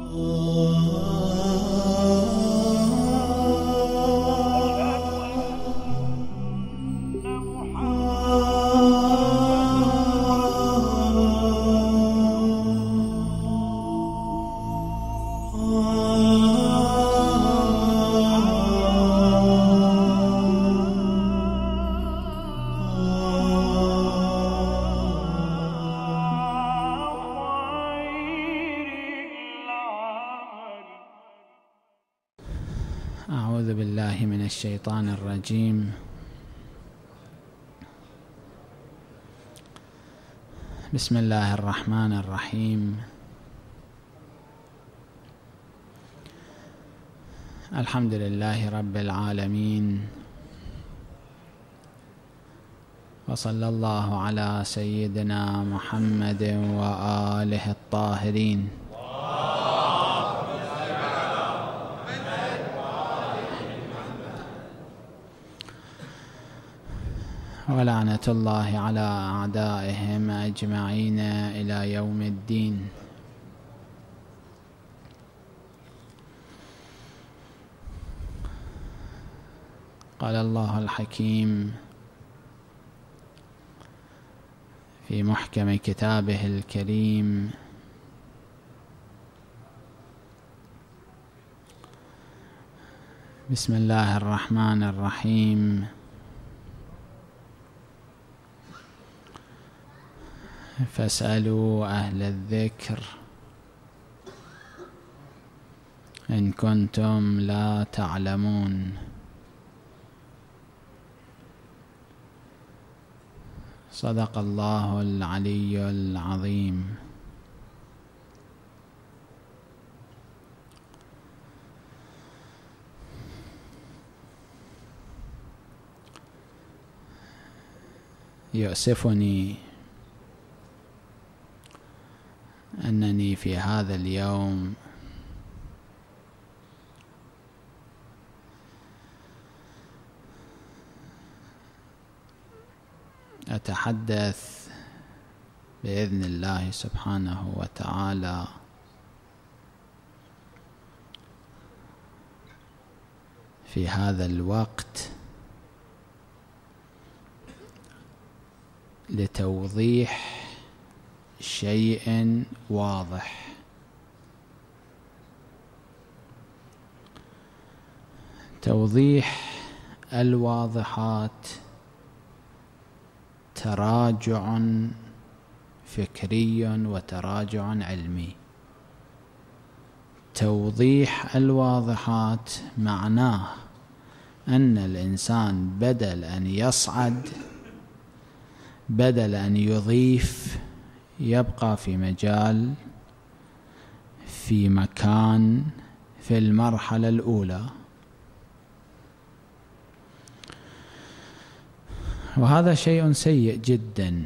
أعوذ بالله من الشيطان الرجيم. بسم الله الرحمن الرحيم. الحمد لله رب العالمين، وصلى الله على سيدنا محمد وآله الطاهرين. ولعنة الله على أعدائهم أجمعين إلى يوم الدين. قال الله الحكيم في محكم كتابه الكريم: بسم الله الرحمن الرحيم. فاسألوا أهل الذكر إن كنتم لا تعلمون. صدق الله العلي العظيم. يؤسفني أنني في هذا اليوم أتحدث بإذن الله سبحانه وتعالى في هذا الوقت لتوضيح شيء واضح. توضيح الواضحات تراجع فكري وتراجع علمي. توضيح الواضحات معناه أن الإنسان بدل أن يصعد، بدل أن يضيف، يبقى في مجال، في مكان، في المرحلة الأولى. وهذا شيء سيء جدا،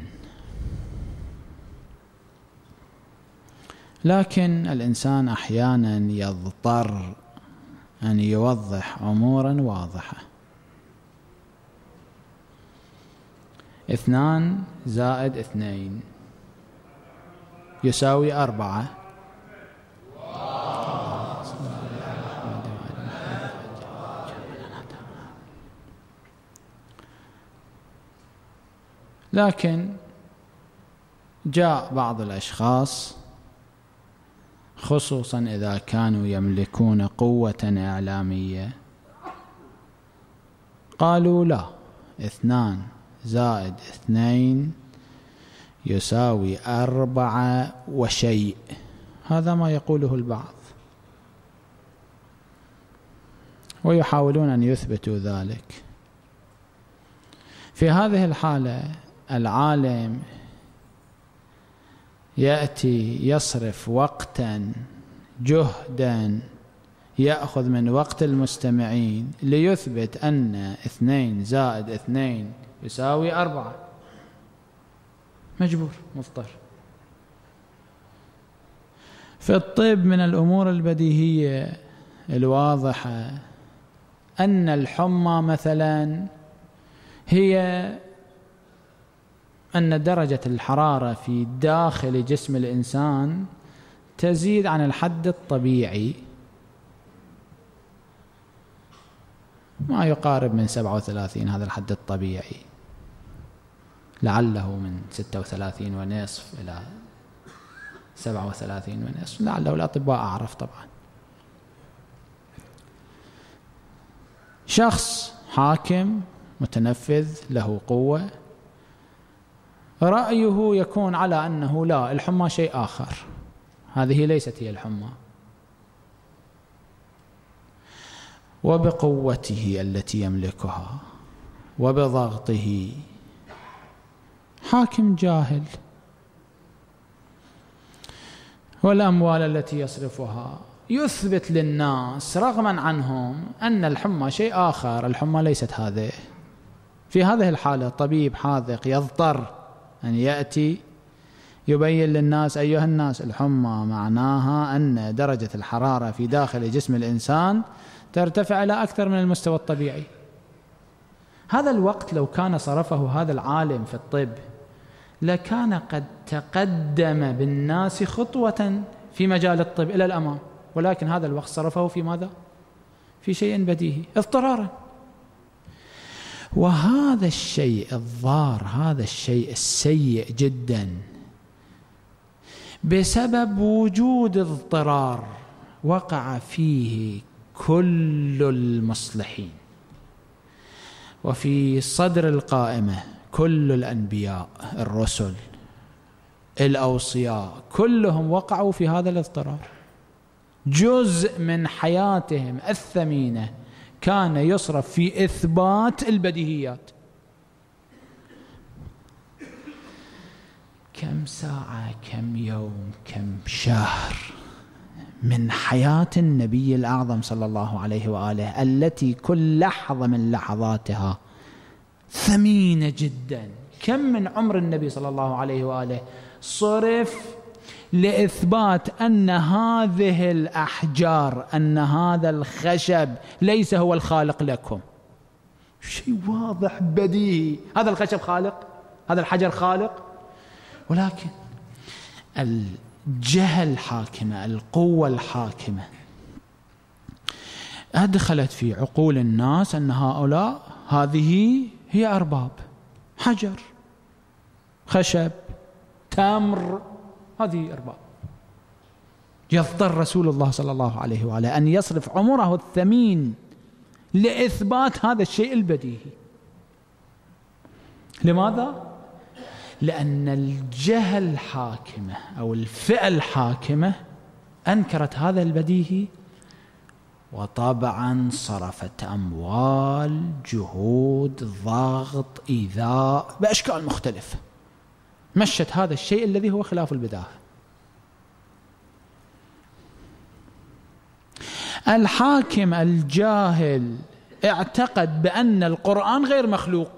لكن الإنسان أحيانا يضطر أن يوضح أمورا واضحة. 2 زائد 2 يساوي 4. لكن جاء بعض الأشخاص، خصوصا إذا كانوا يملكون قوة إعلامية، قالوا لا، 2 زائد 2 يساوي 4 وشيء. هذا ما يقوله البعض، ويحاولون أن يثبتوا ذلك. في هذه الحالة العالم يأتي يصرف وقتا، جهدا، يأخذ من وقت المستمعين ليثبت أن 2 زائد 2 يساوي 4. مجبور، مضطر. في الطب من الأمور البديهية الواضحة أن الحمى مثلا هي أن درجة الحرارة في داخل جسم الإنسان تزيد عن الحد الطبيعي ما يقارب من 37، هذا الحد الطبيعي، لعله من 36 ونصف إلى 37 ونصف، لعله الأطباء أعرف طبعا. شخص حاكم متنفذ له قوة، رأيه يكون على أنه لا، الحمى شيء آخر، هذه ليست هي الحمى، وبقوته التي يملكها وبضغطه، حاكم جاهل، والأموال التي يصرفها يثبت للناس رغما عنهم أن الحمى شيء آخر، الحمى ليست هذه. في هذه الحالة طبيب حاذق يضطر أن يأتي يبين للناس: أيها الناس، الحمى معناها أن درجة الحرارة في داخل جسم الإنسان ترتفع إلى أكثر من المستوى الطبيعي. هذا الوقت لو كان صرفه هذا العالم في الطب لكان قد تقدم بالناس خطوة في مجال الطب إلى الأمام، ولكن هذا الوقت صرفه في ماذا؟ في شيء بديهي اضطرارا. وهذا الشيء الضار، هذا الشيء السيء جدا، بسبب وجود اضطرار وقع فيه كل المصلحين، وفي صدر القائمة كل الأنبياء، الرسل، الأوصياء، كلهم وقعوا في هذا الاضطرار. جزء من حياتهم الثمينة كان يصرف في إثبات البديهيات. كم ساعة، كم يوم، كم شهر من حياة النبي الأعظم صلى الله عليه وآله التي كل لحظة من لحظاتها ثمينة جدا. كم من عمر النبي صلى الله عليه وآله صرف لإثبات أن هذه الأحجار، أن هذا الخشب ليس هو الخالق لكم. شيء واضح بديهي، هذا الخشب خالق، هذا الحجر خالق، ولكن الجهة الحاكمة، القوة الحاكمة أدخلت في عقول الناس أن هؤلاء هذه هي أرباب، حجر، خشب، تمر، هذه أرباب. يضطر رسول الله صلى الله عليه وآله أن يصرف عمره الثمين لإثبات هذا الشيء البديهي. لماذا؟ لأن الجهة الحاكمة أو الفئة الحاكمة أنكرت هذا البديهي، وطبعا صرفت أموال، جهود، ضغط، إيذاء بأشكال مختلفة، مشت هذا الشيء الذي هو خلاف البداهة. الحاكم الجاهل اعتقد بأن القرآن غير مخلوق.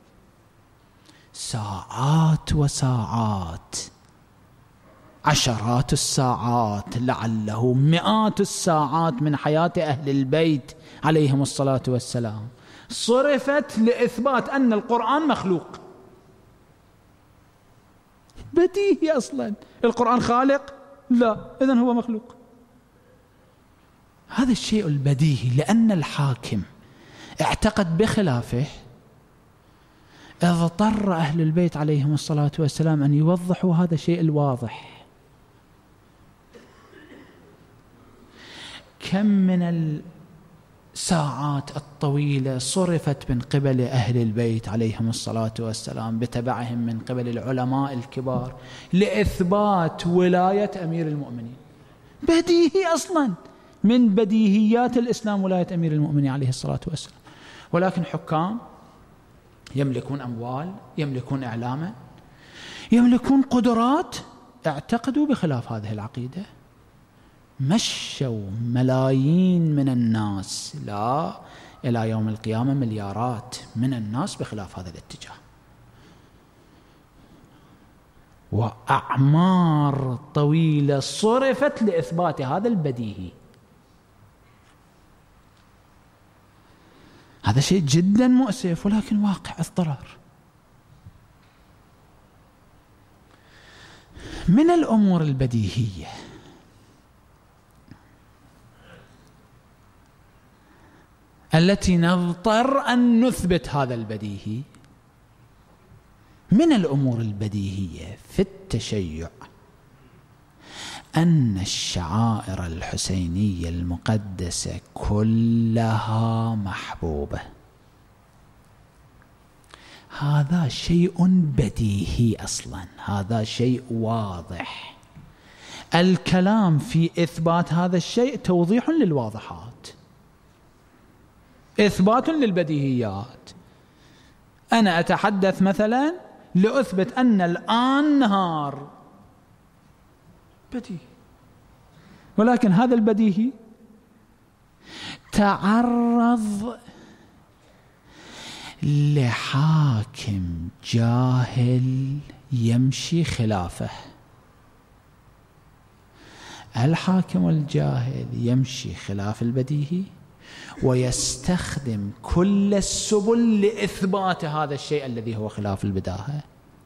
ساعات وساعات، عشرات الساعات، لعله مئات الساعات من حياة أهل البيت عليهم الصلاة والسلام صرفت لإثبات أن القرآن مخلوق. بديهي أصلا، القرآن خالق؟ لا، إذن هو مخلوق. هذا الشيء البديهي، لأن الحاكم اعتقد بخلافه، اضطر أهل البيت عليهم الصلاة والسلام أن يوضحوا هذا الشيء الواضح. كم من الساعات الطويلة صرفت من قبل أهل البيت عليهم الصلاة والسلام بتبعهم من قبل العلماء الكبار لإثبات ولاية أمير المؤمنين. بديهي أصلا، من بديهيات الإسلام ولاية أمير المؤمنين عليه الصلاة والسلام. ولكن حكام يملكون أموال، يملكون إعلاما، يملكون قدرات، اعتقدوا بخلاف هذه العقيدة، مشوا ملايين من الناس، لا إلى يوم القيامة مليارات من الناس بخلاف هذا الاتجاه، وأعمار طويلة صرفت لإثبات هذا البديهي. هذا شيء جدا مؤسف، ولكن واقع اضطرار. من الأمور البديهية التي نضطر أن نثبت هذا البديهي. من الأمور البديهية في التشيع أن الشعائر الحسينية المقدسة كلها محبوبة. هذا شيء بديهي أصلا، هذا شيء واضح. الكلام في إثبات هذا الشيء توضيح للواضحات، إثبات للبديهيات. أنا أتحدث مثلا لأثبت أن الآن نهار، بديهي، ولكن هذا البديهي تعرض لحاكم جاهل يمشي خلافه. الحاكم الجاهل يمشي خلاف البديهي ويستخدم كل السبل لإثبات هذا الشيء الذي هو خلاف البداهة.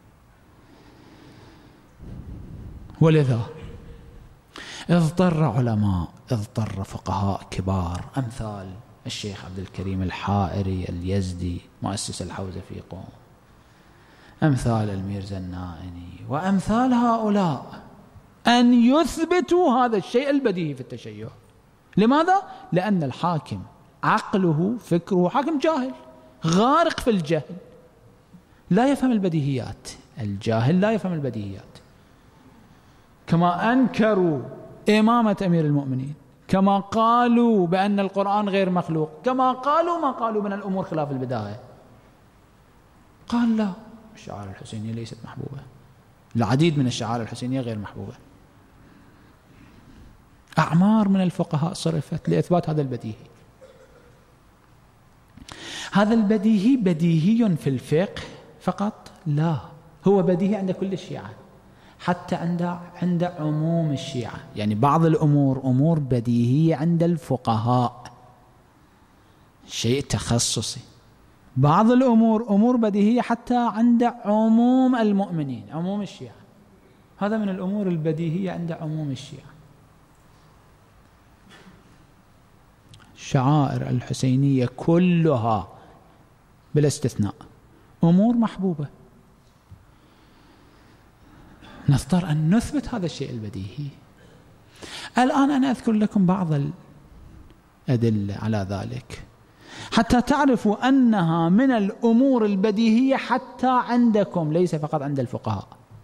ولذا اضطر علماء، اضطر فقهاء كبار أمثال الشيخ عبد الكريم الحائري اليزدي مؤسس الحوزة في قوم، أمثال الميرزا النائني وأمثال هؤلاء، أن يثبتوا هذا الشيء البديهي في التشيع. لماذا؟ لأن الحاكم عقله فكره حاكم جاهل غارق في الجهل، لا يفهم البديهيات. الجاهل لا يفهم البديهيات. كما أنكروا إمامة أمير المؤمنين، كما قالوا بأن القرآن غير مخلوق، كما قالوا ما قالوا من الأمور خلاف البداهة، قال لا، الشعائر الحسينية ليست محبوبة، العديد من الشعائر الحسينية غير محبوبة. أعمار من الفقهاء صرفت لإثبات هذا البديهي. هذا البديهي بديهي في الفقه فقط؟ لا، هو بديهي عند كل الشيعة، حتى عند عموم الشيعة. يعني بعض الأمور أمور بديهية عند الفقهاء، شيء تخصصي. بعض الأمور أمور بديهية حتى عند عموم المؤمنين، عموم الشيعة. هذا من الأمور البديهية عند عموم الشيعة. الشعائر الحسينية كلها بلا استثناء أمور محبوبة. نضطر أن نثبت هذا الشيء البديهي. الآن أنا أذكر لكم بعض الأدلة على ذلك حتى تعرفوا أنها من الأمور البديهية حتى عندكم، ليس فقط عند الفقهاء.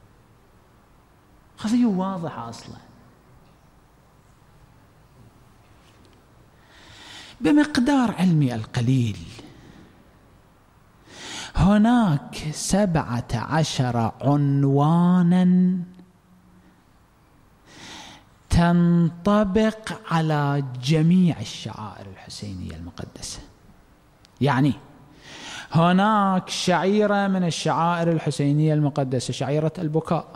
قضية واضحة أصلا. بمقدار علمي القليل هناك 17 عنوانا تنطبق على جميع الشعائر الحسينية المقدسة. يعني هناك شعيرة من الشعائر الحسينية المقدسة، شعيرة البكاء،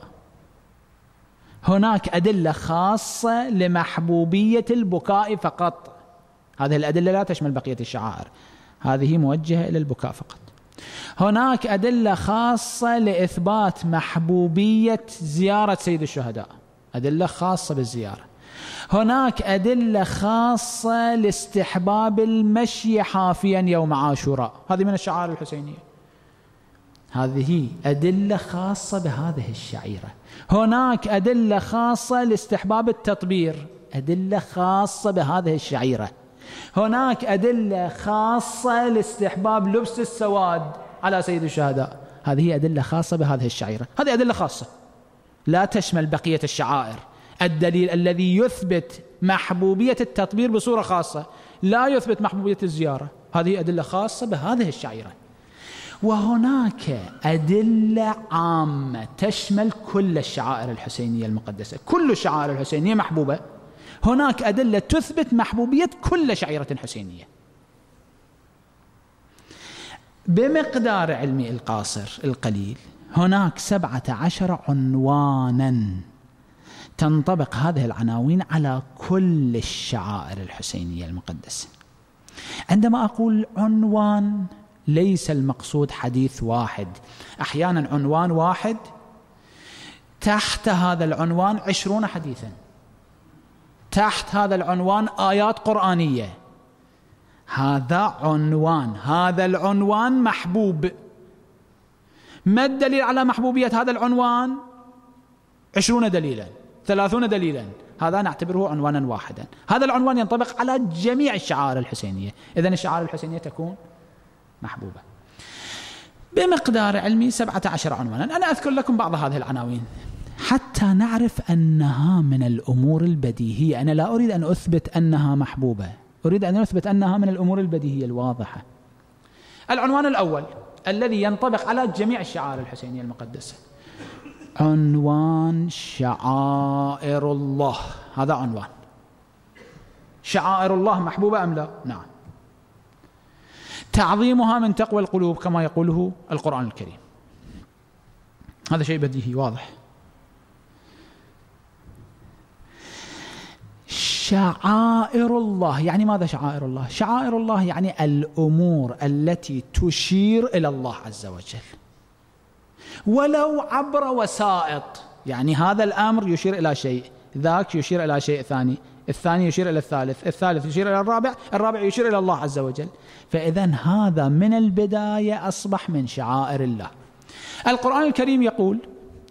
هناك أدلة خاصة لمحبوبية البكاء فقط. هذه الأدلة لا تشمل بقية الشعائر، هذه موجهة إلى البكاء فقط. هناك أدلة خاصة لإثبات محبوبية زيارة سيد الشهداء، أدلة خاصة بالزيارة. هناك أدلة خاصة لاستحباب المشي حافيا يوم عاشوراء، هذه من الشعائر الحسينية، هذه أدلة خاصة بهذه الشعيرة. هناك أدلة خاصة لاستحباب التطبير، أدلة خاصة بهذه الشعيرة. هناك أدلة خاصة لاستحباب لبس السواد على سيد الشهداء، هذه أدلة خاصة بهذه الشعيرة. هذه أدلة خاصة لا تشمل بقية الشعائر. الدليل الذي يثبت محبوبية التطبير بصورة خاصة لا يثبت محبوبية الزيارة، هذه أدلة خاصة بهذه الشعيرة. وهناك أدلة عامة تشمل كل الشعائر الحسينية المقدسة، كل الشعائر الحسينية محبوبة. هناك أدلة تثبت محبوبية كل شعيرة حسينية. بمقدار علمي القاصر القليل هناك 17 عنوانا تنطبق هذه العناوين على كل الشعائر الحسينية المقدسة. عندما أقول عنوان ليس المقصود حديث واحد، أحيانا عنوان واحد تحت هذا العنوان 20 حديثا، تحت هذا العنوان آيات قرآنية. هذا عنوان، هذا العنوان محبوب. ما الدليل على محبوبية هذا العنوان؟ 20 دليلا، 30 دليلا، هذا نعتبره عنوانا واحدا. هذا العنوان ينطبق على جميع الشعائر الحسينية، إذن الشعائر الحسينية تكون محبوبة. بمقدار علمي 17 عنوانا، أنا أذكر لكم بعض هذه العناوين حتى نعرف أنها من الأمور البديهية. أنا لا أريد أن أثبت أنها محبوبة، أريد أن أثبت أنها من الأمور البديهية الواضحة. العنوان الأول الذي ينطبق على جميع الشعائر الحسينية المقدسة، عنوان شعائر الله. هذا عنوان. شعائر الله محبوبة أم لا؟ نعم. تعظيمها من تقوى القلوب كما يقوله القرآن الكريم، هذا شيء بديهي واضح. شعائر الله يعني ماذا؟ شعائر الله، شعائر الله يعني الأمور التي تشير إلى الله عز وجل ولو عبر وسائط. يعني هذا الأمر يشير إلى شيء، ذاك يشير إلى شيء ثاني، الثاني يشير إلى الثالث، الثالث يشير إلى الرابع، الرابع يشير إلى الله عز وجل. فإذن هذا من البداية أصبح من شعائر الله. القرآن الكريم يقول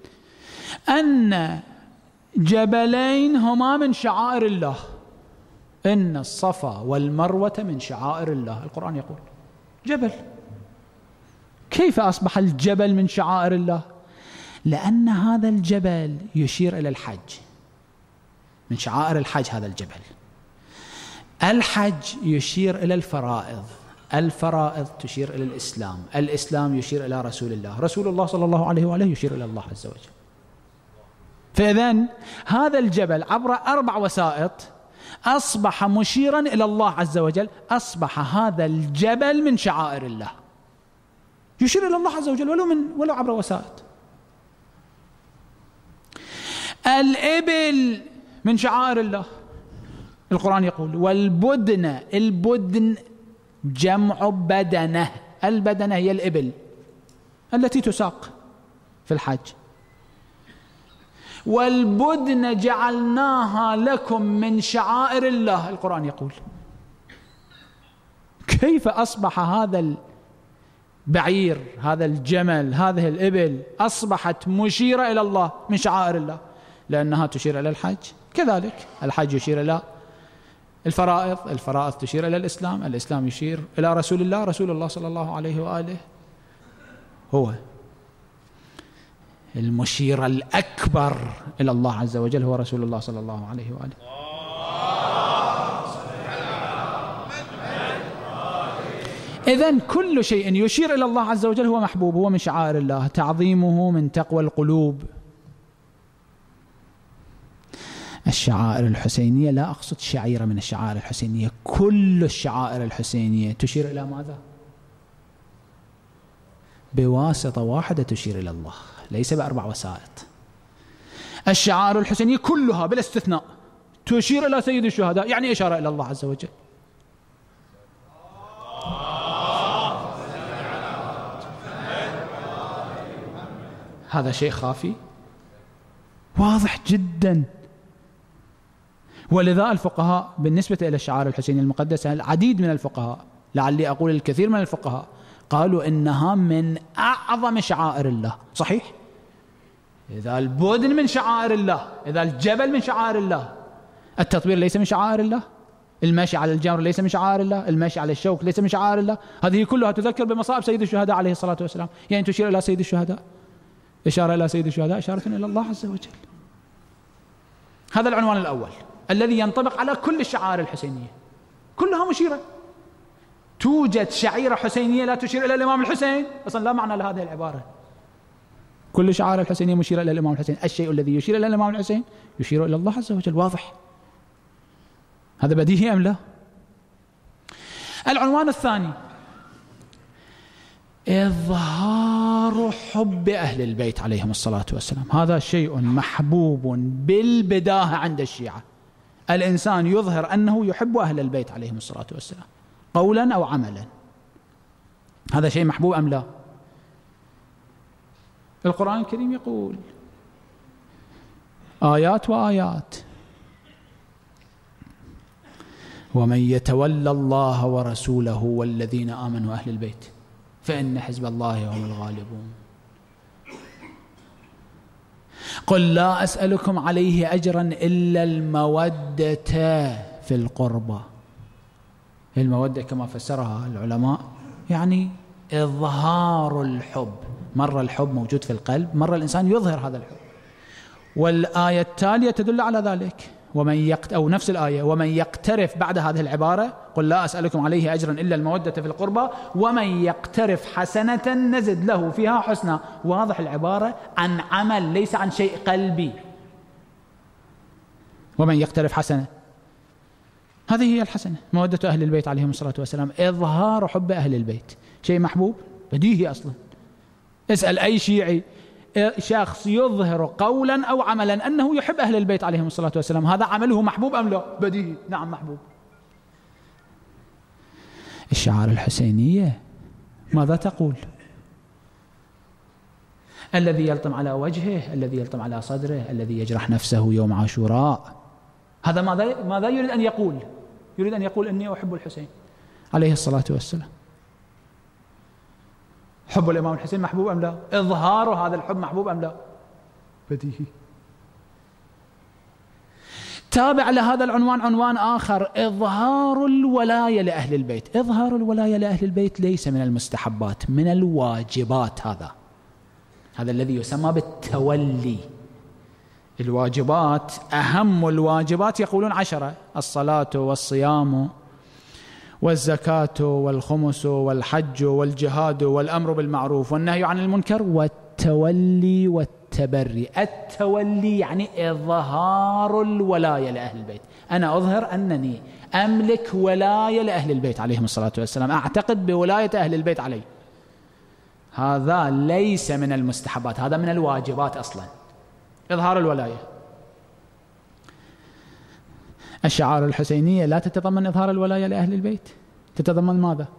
أن جبلين هما من شعائر الله، إن الصفا والمروة من شعائر الله. القرآن يقول جبل. كيف أصبح الجبل من شعائر الله؟ لأن هذا الجبل يشير إلى الحج، من شعائر الحج هذا الجبل. الحج يشير إلى الفرائض، الفرائض تشير إلى الإسلام، الإسلام يشير إلى رسول الله، رسول الله صلى الله عليه وآله يشير إلى الله عز وجل. فإذن هذا الجبل عبر 4 وسائط أصبح مشيرا إلى الله عز وجل، أصبح هذا الجبل من شعائر الله، يشير إلى الله عز وجل ولو عبر وسائط. الإبل من شعائر الله، القرآن يقول والبدن، البدن جمع بدنة، البدنة هي الإبل التي تساق في الحج. والبدن جعلناها لكم من شعائر الله، القرآن يقول. كيف أصبح هذا البعير، هذا الجمل، هذه الإبل أصبحت مشيرة إلى الله من شعائر الله؟ لأنها تشير إلى الحج. كذلك الحج يشير إلى الفرائض، الفرائض تشير إلى الإسلام، الإسلام يشير إلى رسول الله، رسول الله صلى الله عليه وآله هو المشير الأكبر إلى الله عز وجل، هو رسول الله صلى الله عليه وآله. إذن كل شيء يشير إلى الله عز وجل هو محبوب، هو من شعائر الله. تعظيمه من تقوى القلوب. الشعائر الحسينية، لا أقصد شعيرة من الشعائر الحسينية، كل الشعائر الحسينية تشير إلى ماذا؟ بواسطة واحدة تشير إلى الله، ليس ب4 وسائط. الشعائر الحسينية كلها بلا استثناء تشير إلى سيد الشهداء، يعني إشارة إلى الله عز وجل. هذا شيء خافي واضح جدا. ولذا الفقهاء بالنسبة إلى الشعائر الحسينية المقدسة، العديد من الفقهاء، لعلي أقول الكثير من الفقهاء، قالوا إنها من أعظم شعائر الله. صحيح، إذا البدن من شعائر الله، إذا الجبل من شعائر الله، التطبير ليس من شعائر الله، المشي على الجمر ليس من شعائر الله، المشي على الشوك ليس من شعائر الله. هذه كلها تذكر بمصائب سيد الشهداء عليه الصلاة والسلام، يعني تشير إلى سيد الشهداء، إشارة إلى سيد الشهداء، إشارة إلى الله عز وجل. هذا العنوان الأول الذي ينطبق على كل الشعائر الحسينية، كلها مشيرة. توجد شعيرة حسينية لا تشير إلى الإمام الحسين؟ أصلا لا معنى لهذه العبارة. كل الشعائر الحسينية مشيرة إلى الإمام الحسين. الشيء الذي يشير إلى الإمام الحسين يشير إلى الله عز وجل، واضح. هذا بديهي أم لا؟ العنوان الثاني إظهار حب أهل البيت عليهم الصلاة والسلام. هذا شيء محبوب بالبداهة عند الشيعة، الإنسان يظهر أنه يحب أهل البيت عليهم الصلاة والسلام قولا أو عملا. هذا شيء محبوب أم لا؟ القرآن الكريم يقول آيات وآيات. ومن يتولى الله ورسوله والذين آمنوا أهل البيت فإن حزب الله هم الغالبون. قل لا أسألكم عليه أجرا إلا المودة في القربى. المودة كما فسرها العلماء يعني إظهار الحب. مرة الحب موجود في القلب، مرة الإنسان يظهر هذا الحب. والآية التالية تدل على ذلك، أو نفس الآية، ومن يقترف بعد هذه العبارة قل لا أسألكم عليه أجرا إلا المودة في القربى ومن يقترف حسنة نزد له فيها حسنى. واضح العبارة عن عمل ليس عن شيء قلبي. ومن يقترف حسنة، هذه هي الحسنة، مودة أهل البيت عليهم الصلاة والسلام، إظهار حب أهل البيت. شيء محبوب بديهي أصلا. اسأل أي شيعي، شخص يظهر قولا أو عملا أنه يحب أهل البيت عليهم الصلاة والسلام، هذا عمله محبوب أم لا؟ بديهي، نعم محبوب. الشعار الحسينية ماذا تقول؟ الذي يلطم على وجهه، الذي يلطم على صدره، الذي يجرح نفسه يوم عاشوراء، هذا ماذا يريد أن يقول؟ يريد أن يقول إني أحب الحسين عليه الصلاة والسلام. حب الإمام الحسين محبوب أم لا؟ إظهار هذا الحب محبوب أم لا؟ بديهي. تابع لهذا العنوان عنوان آخر، إظهار الولاية لأهل البيت. إظهار الولاية لأهل البيت ليس من المستحبات، من الواجبات. هذا الذي يسمى بالتولي. الواجبات، أهم الواجبات يقولون 10: الصلاة والصيام والزكاة والخمس والحج والجهاد والأمر بالمعروف والنهي عن المنكر والتولي والتبري. التولي يعني إظهار الولاية لأهل البيت. أنا أظهر أنني أملك ولاية لأهل البيت عليهم الصلاة والسلام، أعتقد بولاية أهل البيت علي. هذا ليس من المستحبات، هذا من الواجبات أصلا، إظهار الولاية. الشعار الحسينية لا تتضمن إظهار الولاية لأهل البيت. تتضمن ماذا؟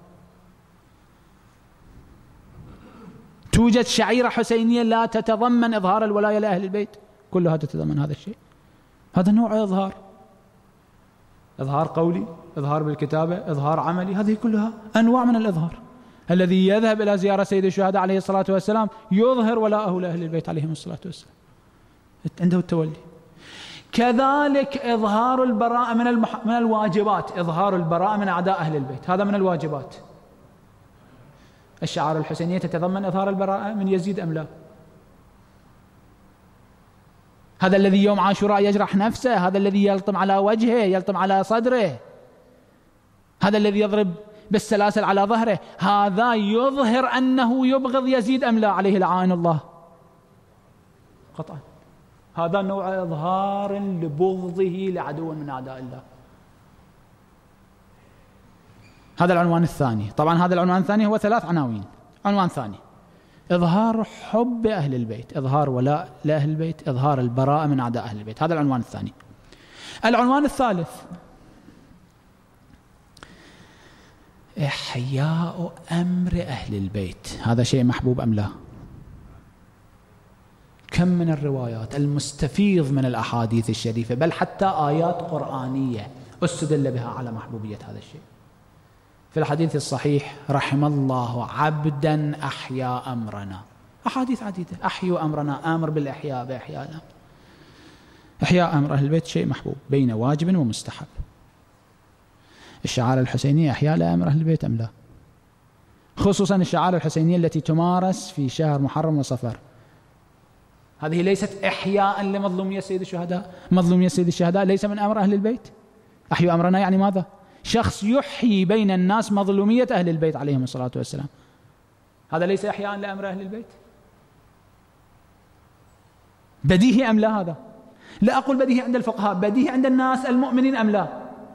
توجد شعيرة حسينية لا تتضمن إظهار الولاية لأهل البيت؟ كلها تتضمن هذا الشيء. هذا نوع إظهار، إظهار قولي، إظهار بالكتابة، إظهار عملي، هذه كلها أنواع من الإظهار. الذي يذهب إلى زيارة سيد الشهداء عليه الصلاة والسلام يظهر ولاءه لأهل البيت عليهم الصلاة والسلام، عنده التولي. كذلك إظهار البراءة من الواجبات، إظهار البراءة من أعداء أهل البيت، هذا من الواجبات. الشعار الحسينية تتضمن إظهار البراءة من يزيد أم لا؟ هذا الذي يوم عاشوراء يجرح نفسه، هذا الذي يلطم على وجهه، يلطم على صدره، هذا الذي يضرب بالسلاسل على ظهره، هذا يظهر أنه يبغض يزيد أم لا عليه لعائن الله؟ قطعا. هذا نوع إظهار لبغضه لعدو من أعداء الله. هذا العنوان الثاني. طبعا هذا العنوان الثاني هو 3 عناوين. عنوان ثاني: إظهار حب أهل البيت، إظهار ولاء لأهل البيت، إظهار البراءة من أعداء أهل البيت. هذا العنوان الثاني. العنوان الثالث: إحياء أمر أهل البيت. هذا شيء محبوب أم لا؟ كم من الروايات المستفيض من الأحاديث الشريفة، بل حتى آيات قرآنية استدل بها على محبوبية هذا الشيء. في الحديث الصحيح: رحم الله عبدا أحيا أمرنا. أحاديث عديدة: أحيوا أمرنا، آمر بالإحياء، بإحياء الأمر. إحياء أمر أهل البيت شيء محبوب بين واجب ومستحب. الشعار الحسينية إحياء لأمر أهل البيت أم لا؟ خصوصا الشعار الحسينية التي تمارس في شهر محرم وصفر، هذه ليست إحياء لمظلومية سيد الشهداء. مظلومية سيد الشهداء ليس من أمر أهل البيت. أحيوا أمرنا يعني ماذا؟ شخص يحيي بين الناس مظلومية أهل البيت عليهم الصلاة والسلام، هذا ليس إحياء لأمر أهل البيت؟ بديهي أم لا؟ هذا لا أقول بديهي عند الفقهاء، بديهي عند الناس المؤمنين أم لا؟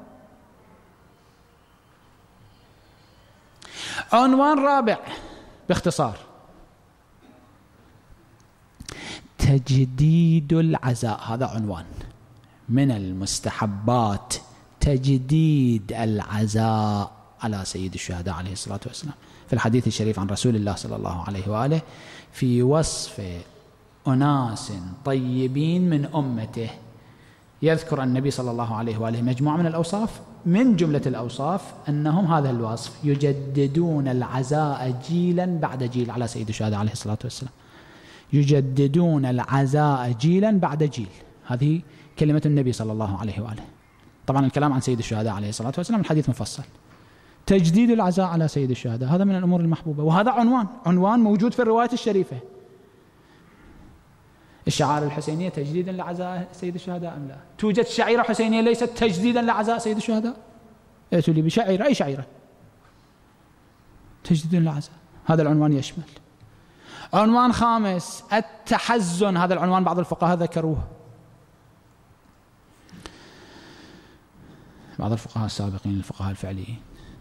عنوان رابع باختصار: تجديد العزاء. هذا عنوان من المستحبات، تجديد العزاء على سيد الشهداء عليه الصلاة والسلام. في الحديث الشريف عن رسول الله صلى الله عليه وآله في وصف أناس طيبين من أمته يذكر النبي صلى الله عليه وآله مجموعة من الأوصاف، من جملة الأوصاف أنهم هذا الوصف: يجددون العزاء جيلا بعد جيل، على سيد الشهداء عليه الصلاة والسلام. يجددون العزاء جيلا بعد جيل، هذه كلمة النبي صلى الله عليه وآله. طبعا الكلام عن سيد الشهداء عليه الصلاة والسلام الحديث مفصل. تجديد العزاء على سيد الشهداء هذا من الأمور المحبوبة، وهذا عنوان موجود في الرواية الشريفة. الشعائر الحسينية تجديدا لعزاء سيد الشهداء أم لا؟ توجد شعيرة حسينية ليست تجديدا لعزاء سيد الشهداء؟ ائتوا لي بشعيرة، أي شعيرة تجديدا لعزاء. هذا العنوان يشمل. عنوان خامس: التحزن. هذا العنوان بعض الفقهاء ذكروه، بعض الفقهاء السابقين الفقهاء الفعليين.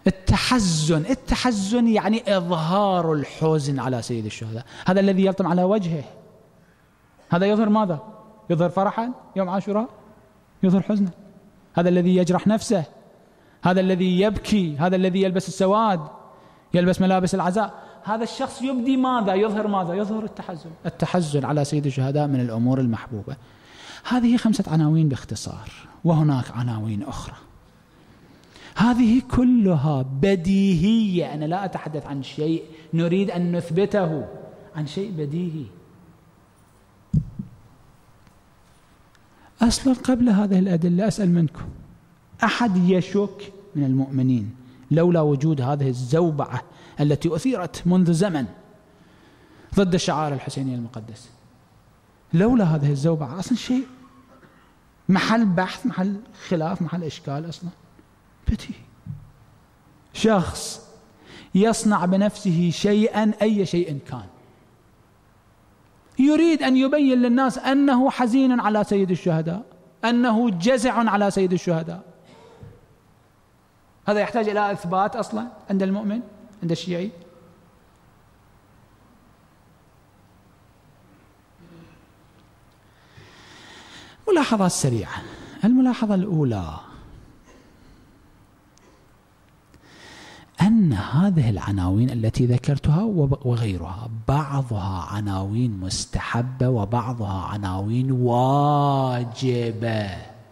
التحزن يعني إظهار الحزن على سيد الشهداء، هذا الذي يلطم على وجهه. هذا يظهر ماذا؟ يظهر فرحا يوم عاشوراء، يظهر حزنا. هذا الذي يجرح نفسه، هذا الذي يبكي، هذا الذي يلبس السواد، يلبس ملابس العزاء، هذا الشخص يبدي ماذا؟ يظهر ماذا؟ يظهر التحزن. التحزن على سيد الشهداء من الأمور المحبوبة. هذه 5 عناوين باختصار، وهناك عناوين أخرى. هذه كلها بديهية، أنا لا أتحدث عن شيء نريد أن نثبته، عن شيء بديهي. أصلا قبل هذه الأدلة أسأل منكم: أحد يشك من المؤمنين لولا وجود هذه الزوبعة التي أثيرت منذ زمن ضد الشعائر الحسينية المقدسة، لولا هذه الزوبعة أصلا شيء محل بحث، محل خلاف، محل إشكال أصلا بديهي. شخص يصنع بنفسه شيئا، أي شيء كان، يريد أن يبين للناس أنه حزين على سيد الشهداء، أنه جزع على سيد الشهداء. هذا يحتاج إلى إثبات أصلا عند المؤمن، عند الشيعي. ملاحظات سريعة. الملاحظة الأولى: أن هذه العناوين التي ذكرتها وغيرها بعضها عناوين مستحبة وبعضها عناوين واجبة.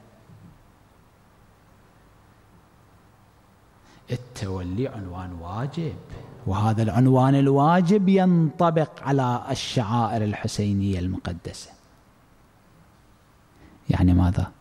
التولي عنوان واجب، وهذا العنوان الواجب ينطبق على الشعائر الحسينية المقدسة. يعني ماذا؟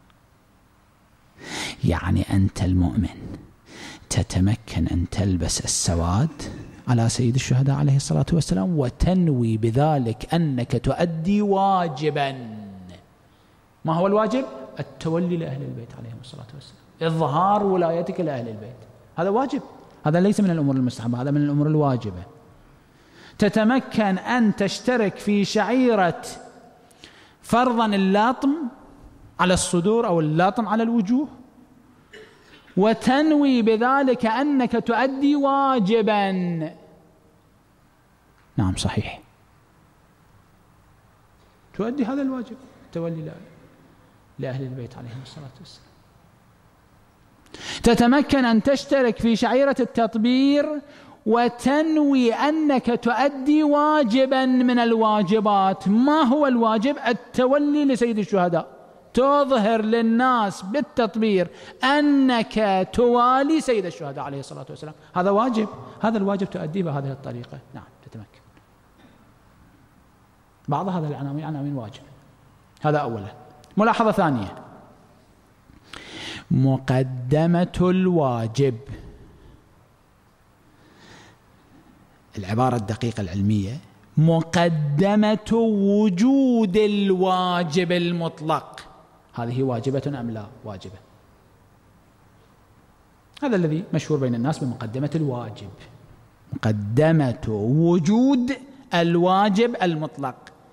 يعني أنت المؤمن تتمكن أن تلبس السواد على سيد الشهداء عليه الصلاة والسلام، وتنوي بذلك أنك تؤدي واجبا. ما هو الواجب؟ التولي لأهل البيت عليهم الصلاة والسلام، إظهار ولايتك لأهل البيت، هذا واجب. هذا ليس من الأمور المستحبة، هذا من الأمور الواجبة. تتمكن أن تشترك في شعيرة فرضا اللطم على الصدور أو اللطم على الوجوه، وتنوي بذلك أنك تؤدي واجبا. نعم صحيح، تؤدي هذا الواجب، تولي لأهل البيت عليهم الصلاة والسلام. تتمكن أن تشترك في شعيرة التطبير وتنوي أنك تؤدي واجبا من الواجبات. ما هو الواجب؟ التولي لسيد الشهداء، تظهر للناس بالتطبير أنك توالي سيد الشهداء عليه الصلاة والسلام، هذا واجب. هذا الواجب تؤديه بهذه الطريقة. نعم تتمكن. بعض هذا العناوين عناوين واجب. هذا أولا. ملاحظة ثانية: مقدمة الواجب. العبارة الدقيقة العلمية: مقدمة وجود الواجب المطلق. هذه واجبة أم لا؟ واجبة. هذا الذي مشهور بين الناس بمقدمة الواجب، مقدمة وجود الواجب المطلق،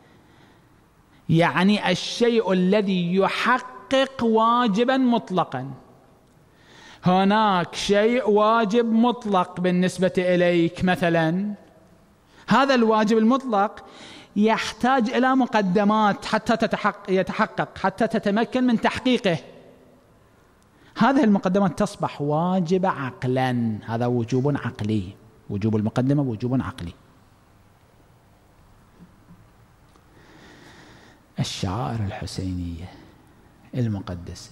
يعني الشيء الذي يحقق واجبا مطلقا. هناك شيء واجب مطلق بالنسبة إليك مثلا، هذا الواجب المطلق يحتاج إلى مقدمات حتى يتحقق، حتى تتمكن من تحقيقه. هذه المقدمات تصبح واجب عقلا، هذا وجوب عقلي، وجوب المقدمة وجوب عقلي. الشعائر الحسينية المقدسة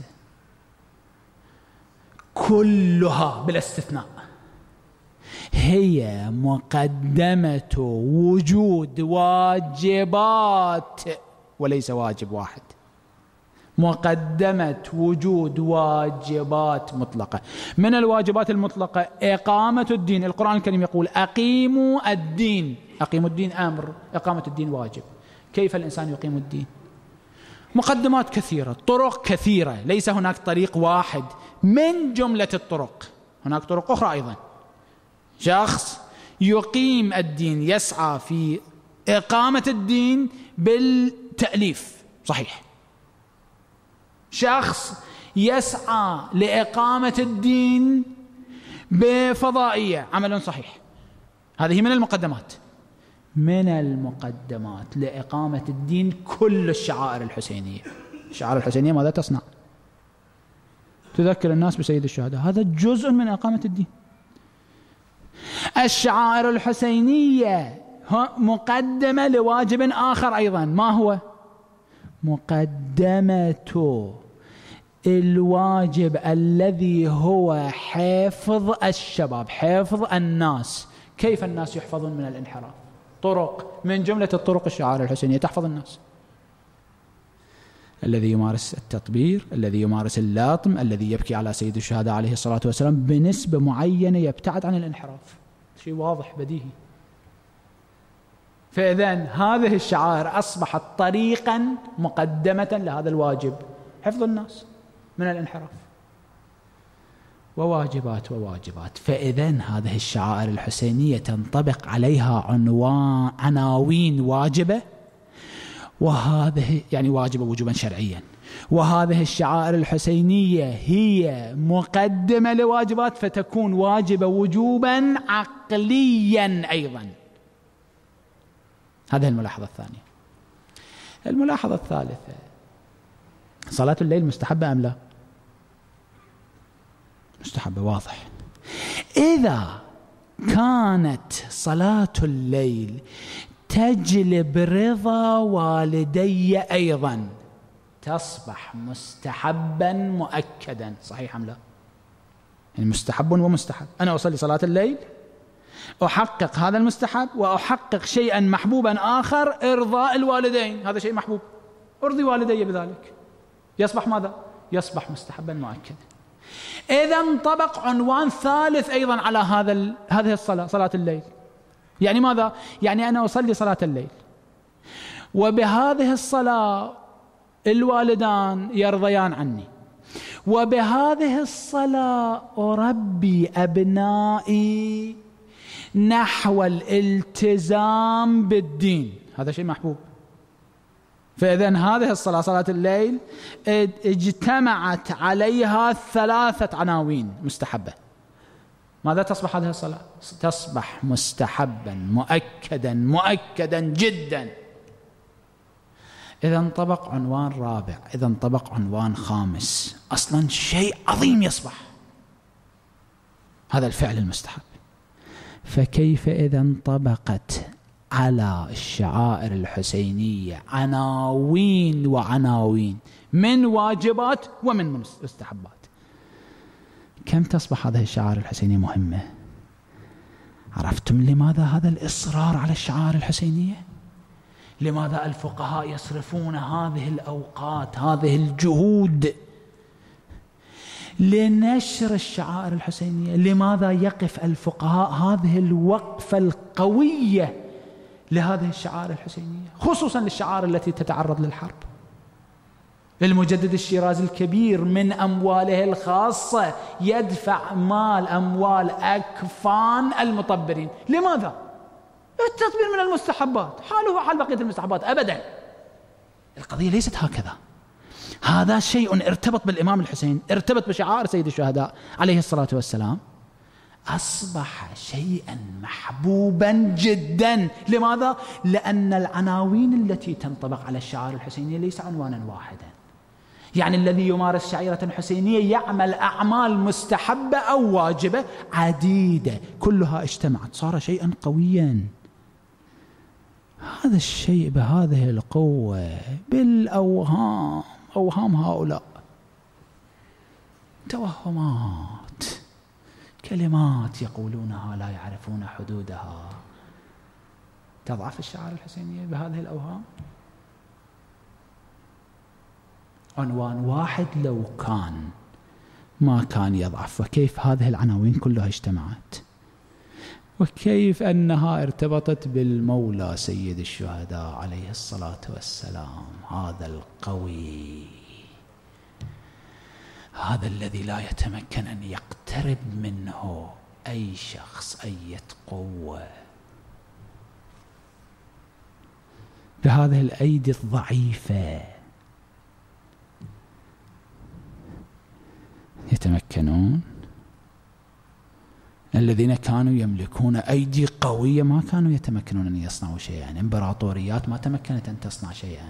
كلها بلا استثناء هي مقدمة وجود واجبات وليس واجب واحد، مقدمة وجود واجبات مطلقة. من الواجبات المطلقة إقامة الدين. القرآن الكريم يقول أقيموا الدين. أقيموا الدين أمر، إقامة الدين واجب. كيف الإنسان يقيم الدين؟ مقدمات كثيرة، طرق كثيرة، ليس هناك طريق واحد من جملة الطرق، هناك طرق أخرى أيضا. شخص يقيم الدين يسعى في إقامة الدين بالتأليف، صحيح. شخص يسعى لإقامة الدين بفضائية، عمل صحيح. هذه من المقدمات. من المقدمات لإقامة الدين كل الشعائر الحسينية. الشعائر الحسينية ماذا تصنع؟ تذكر الناس بسيد الشهداء، هذا جزء من إقامة الدين. الشعائر الحسينية مقدمة لواجب آخر أيضا، ما هو؟ مقدمة الواجب الذي هو حفظ الشباب، حفظ الناس. كيف الناس يحفظون من الانحراف؟ طرق، من جملة الطرق الشعائر الحسينية تحفظ الناس. الذي يمارس التطبير، الذي يمارس اللطم، الذي يبكي على سيد الشهداء عليه الصلاة والسلام بنسبة معينة يبتعد عن الانحراف. شيء واضح بديهي. فإذن هذه الشعائر أصبحت طريقا مقدمة لهذا الواجب، حفظ الناس من الانحراف. وواجبات وواجبات. فإذن هذه الشعائر الحسينية تنطبق عليها عناوين واجبة، وهذه يعني واجبة وجوبا شرعيا. وهذه الشعائر الحسينية هي مقدمة لواجبات، فتكون واجبة وجوبا عقليا أيضا. هذه الملاحظة الثانية. الملاحظة الثالثة، صلاة الليل مستحبة أم لا؟ مستحبة، واضح. إذا كانت صلاة الليل تجلب رضا والدي أيضا تصبح مستحبا مؤكدا، صحيح أم لا؟ يعني مستحب ومستحب. أنا أصلي صلاة الليل، أحقق هذا المستحب وأحقق شيئا محبوبا آخر، إرضاء الوالدين، هذا شيء محبوب، أرضي والدي بذلك، يصبح ماذا؟ يصبح مستحبا مؤكدا. إذا انطبق عنوان ثالث أيضا على هذه الصلاة، صلاة الليل. يعني ماذا؟ يعني أنا أصلي صلاة الليل، وبهذه الصلاة الوالدان يرضيان عني، وبهذه الصلاة أربي أبنائي نحو الالتزام بالدين، هذا شيء محبوب. فإذن هذه الصلاة، صلاة الليل، اجتمعت عليها ثلاثة عناوين مستحبة. ماذا تصبح هذه الصلاة؟ تصبح مستحبا مؤكدا مؤكدا جدا. إذا انطبق عنوان رابع، إذا انطبق عنوان خامس، أصلا شيء عظيم يصبح هذا الفعل المستحب. فكيف إذا انطبقت على الشعائر الحسينية عناوين وعناوين من واجبات ومن مستحبات؟ كم تصبح هذه الشعائر الحسينية مهمة؟ عرفتم لماذا هذا الإصرار على الشعائر الحسينية؟ لماذا الفقهاء يصرفون هذه الأوقات، هذه الجهود لنشر الشعائر الحسينية؟ لماذا يقف الفقهاء هذه الوقفة القوية لهذه الشعائر الحسينية، خصوصا للشعائر التي تتعرض للحرب؟ المجدد الشيرازي الكبير من أمواله الخاصة يدفع أموال أكفان المطبرين. لماذا؟ التطبير من المستحبات، حاله حال بقية المستحبات أبدا. القضية ليست هكذا. هذا شيء ارتبط بالإمام الحسين، ارتبط بشعائر سيد الشهداء عليه الصلاة والسلام، أصبح شيئا محبوبا جدا. لماذا؟ لأن العناوين التي تنطبق على الشعائر الحسينية ليس عنوانا واحدا. يعني الذي يمارس شعيرة حسينية يعمل أعمال مستحبة أو واجبة عديدة، كلها اجتمعت صار شيئا قويا. هذا الشيء بهذه القوة بالأوهام، أوهام هؤلاء توهمات، كلمات يقولونها لا يعرفون حدودها. تضعف الشعائر الحسينية بهذه الأوهام؟ عنوان واحد لو كان ما كان يضعف. وكيف هذه العناوين كلها اجتمعت، وكيف أنها ارتبطت بالمولى سيد الشهداء عليه الصلاة والسلام، هذا القوي، هذا الذي لا يتمكن أن يقترب منه أي شخص أي قوة، بهذه الأيدي الضعيفة يتمكنون. الذين كانوا يملكون أيدي قوية ما كانوا يتمكنون أن يصنعوا شيئا، إمبراطوريات ما تمكنت أن تصنع شيئا.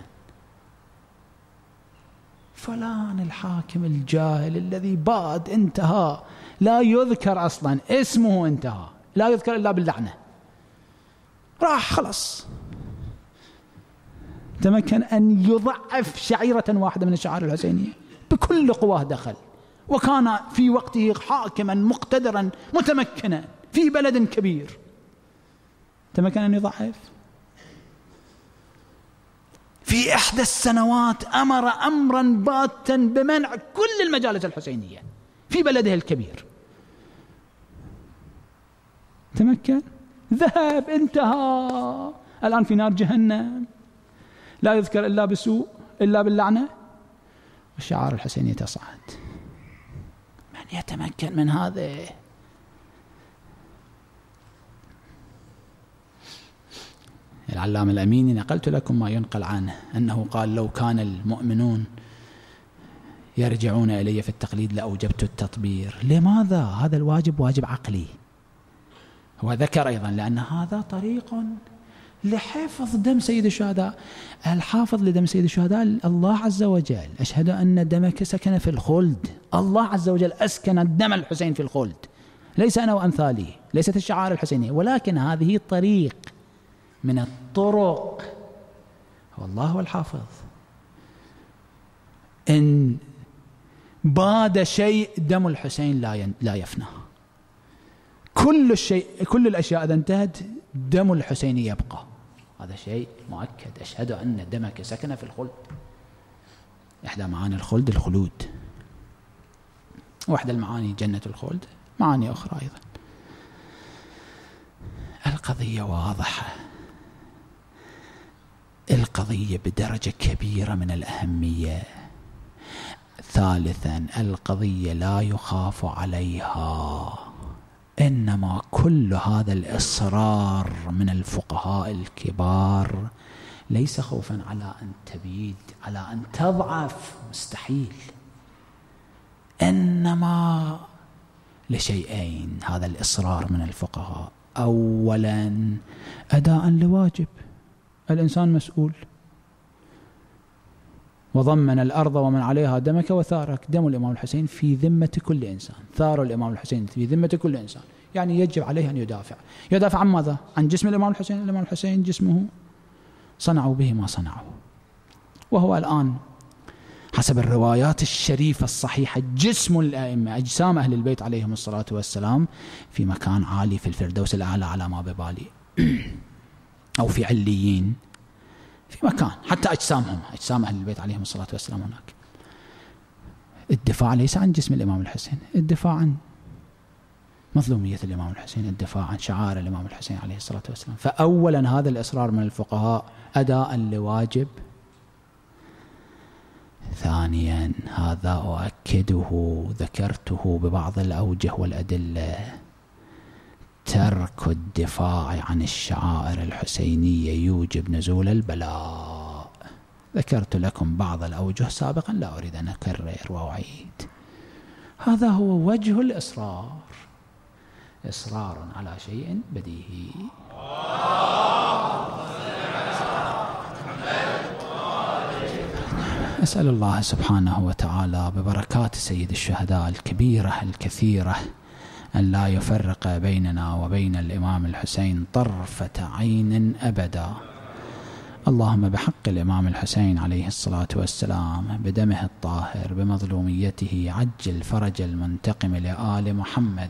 فلان الحاكم الجاهل الذي باد انتهى، لا يذكر أصلا اسمه، انتهى لا يذكر إلا باللعنة، راح خلص، تمكن أن يضعف شعيرة واحدة من الشعائر الحسينية بكل قواه دخل، وكان في وقته حاكما مقتدرا متمكنا في بلد كبير، تمكن أن يضعف. في إحدى السنوات أمر أمرا باتا بمنع كل المجالس الحسينية في بلده الكبير، تمكن، ذهب، انتهى، الآن في نار جهنم، لا يذكر إلا بسوء إلا باللعنة، والشعائر الحسينية تصعد. من يتمكن من هذا؟ العلامة الأميني نقلت لكم ما ينقل عنه أنه قال: لو كان المؤمنون يرجعون إلي في التقليد لأوجبت التطبير. لماذا؟ هذا الواجب واجب عقلي. هو ذكر أيضا لأن هذا طريق لحفظ دم سيد الشهداء. الحافظ لدم سيد الشهداء الله عز وجل. أشهد أن دمك سكن في الخلد. الله عز وجل أسكن دم الحسين في الخلد، ليس أنا وأمثالي، ليست الشعائر الحسينية، ولكن هذه طريق من الطرق. والله هو الحافظ. إن باد شيء دم الحسين لا يفنى. كل الأشياء إذا انتهت دم الحسين يبقى، هذا شيء مؤكد. أشهد أن دمك سكن في الخلد. إحدى معاني الخلد الخلود، واحدى المعاني جنة الخلد، معاني أخرى أيضا. القضية واضحة، القضية بدرجة كبيرة من الأهمية. ثالثا، القضية لا يخاف عليها، إنما كل هذا الإصرار من الفقهاء الكبار ليس خوفا على أن تبيد، على أن تضعف، مستحيل، إنما لشيئين هذا الإصرار من الفقهاء. أولا، أداء لواجب، الإنسان مسؤول، وضمن الأرض ومن عليها دمك وثارك. دم الإمام الحسين في ذمة كل إنسان، ثار الإمام الحسين في ذمة كل إنسان، يعني يجب عليه أن يدافع عن ماذا؟ عن جسم الإمام الحسين. الإمام الحسين جسمه صنعوا به ما صنعوا، وهو الآن حسب الروايات الشريفة الصحيحة جسم الأئمة، أجسام أهل البيت عليهم الصلاة والسلام في مكان عالي في الفردوس الأعلى على ما ببالي أو في عليين، في مكان حتى أجسامهم، أجسام أهل البيت عليهم الصلاة والسلام هناك. الدفاع ليس عن جسم الإمام الحسين، الدفاع عن مظلومية الإمام الحسين، الدفاع عن شعائر الإمام الحسين عليه الصلاة والسلام. فأولا هذا الإصرار من الفقهاء أداء لواجب. ثانيا، هذا أؤكده ذكرته ببعض الأوجه والأدلة، ترك الدفاع عن الشعائر الحسينية يوجب نزول البلاء. ذكرت لكم بعض الأوجه سابقا، لا أريد أن أكرر وأعيد. هذا هو وجه الإصرار، إصرار على شيء بديهي. أسأل الله سبحانه وتعالى ببركات سيد الشهداء الكبيرة الكثيرة أن لا يفرق بيننا وبين الإمام الحسين طرفة عين أبدا، اللهم بحق الإمام الحسين عليه الصلاة والسلام بدمه الطاهر بمظلوميته عجل فرج المنتقم لآل محمد.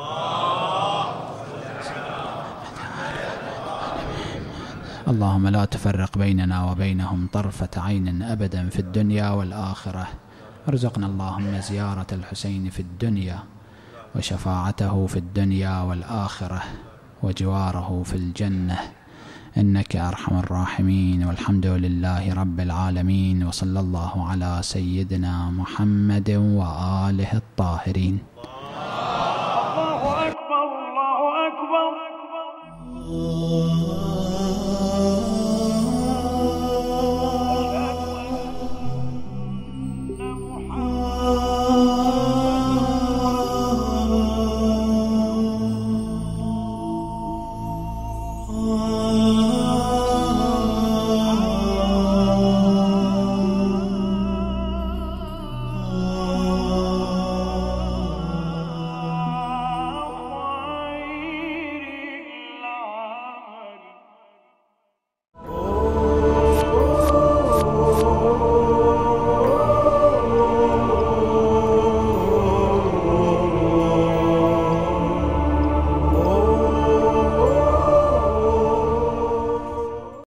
اللهم لا تفرق بيننا وبينهم طرفة عين أبدا في الدنيا والآخرة. ارزقنا اللهم زيارة الحسين في الدنيا وشفاعته في الدنيا والآخرة وجواره في الجنة إنك أرحم الراحمين. والحمد لله رب العالمين، وصلى الله على سيدنا محمد وآله الطاهرين.